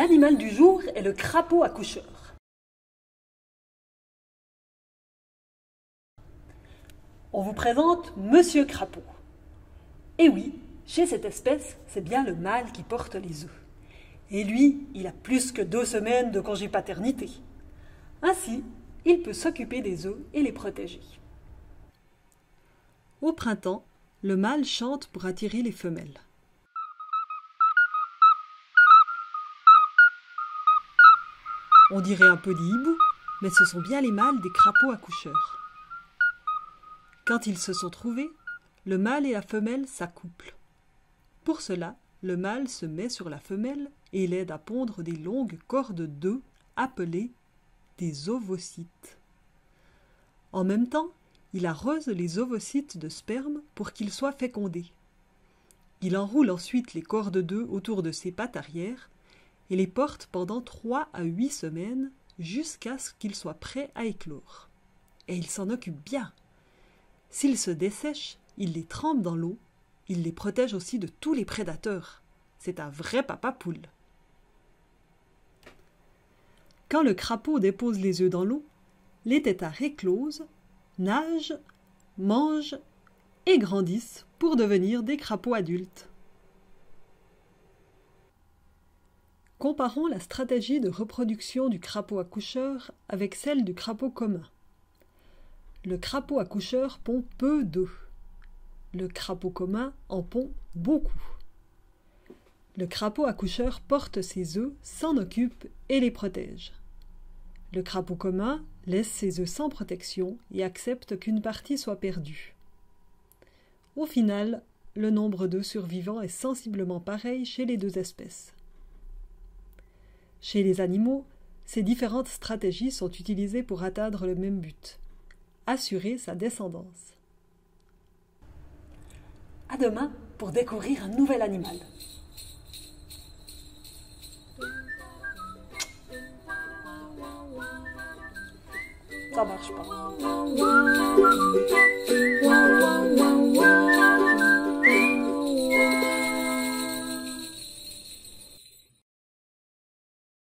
L'animal du jour est le crapaud accoucheur. On vous présente Monsieur Crapaud. Et oui, chez cette espèce, c'est bien le mâle qui porte les œufs. Et lui, il a plus que 2 semaines de congé paternité. Ainsi, il peut s'occuper des œufs et les protéger. Au printemps, le mâle chante pour attirer les femelles. On dirait un peu des hiboux, mais ce sont bien les mâles des crapauds accoucheurs. Quand ils se sont trouvés, le mâle et la femelle s'accouplent. Pour cela, le mâle se met sur la femelle et l'aide à pondre des longues cordes d'œufs appelées des ovocytes. En même temps, il arrose les ovocytes de sperme pour qu'ils soient fécondés. Il enroule ensuite les cordes d'œufs autour de ses pattes arrière et les porte pendant 3 à 8 semaines jusqu'à ce qu'ils soient prêts à éclore. Et il s'en occupe bien. S'ils se dessèchent, il les trempe dans l'eau. Il les protège aussi de tous les prédateurs. C'est un vrai papa poule. Quand le crapaud dépose les œufs dans l'eau, les têtards éclosent, nagent, mangent et grandissent pour devenir des crapauds adultes. Comparons la stratégie de reproduction du crapaud accoucheur avec celle du crapaud commun. Le crapaud accoucheur pond peu d'œufs. Le crapaud commun en pond beaucoup. Le crapaud accoucheur porte ses œufs, s'en occupe et les protège. Le crapaud commun laisse ses œufs sans protection et accepte qu'une partie soit perdue. Au final, le nombre d'œufs survivants est sensiblement pareil chez les 2 espèces. Chez les animaux, ces différentes stratégies sont utilisées pour atteindre le même but, assurer sa descendance. À demain pour découvrir un nouvel animal. Ça marche pas.